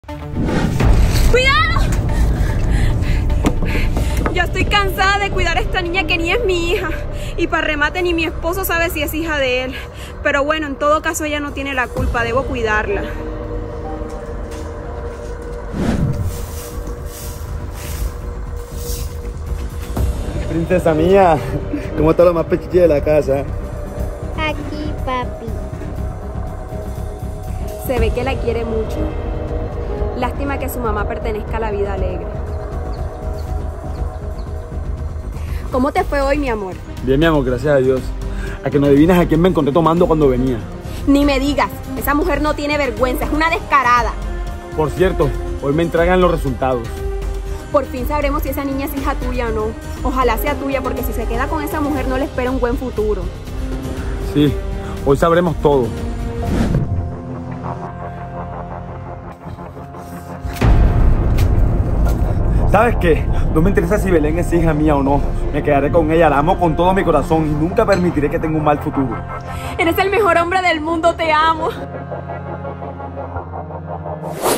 ¡Cuidado! Ya estoy cansada de cuidar a esta niña que ni es mi hija. Y para remate ni mi esposo sabe si es hija de él. Pero bueno, en todo caso ella no tiene la culpa, debo cuidarla. Princesa mía, ¿cómo está lo más pechiche de la casa? Aquí, papi. Se ve que la quiere mucho. Lástima que su mamá pertenezca a la vida alegre. ¿Cómo te fue hoy, mi amor? Bien, mi amor, gracias a Dios. A que no adivinas a quién me encontré tomando cuando venía. Ni me digas, esa mujer no tiene vergüenza, es una descarada. Por cierto, hoy me entregan los resultados. Por fin sabremos si esa niña es hija tuya o no. Ojalá sea tuya, porque si se queda con esa mujer no le espera un buen futuro. Sí, hoy sabremos todo. ¿Sabes qué? No me interesa si Belén es hija mía o no. Me quedaré con ella, la amo con todo mi corazón y nunca permitiré que tenga un mal futuro. Eres el mejor hombre del mundo, te amo.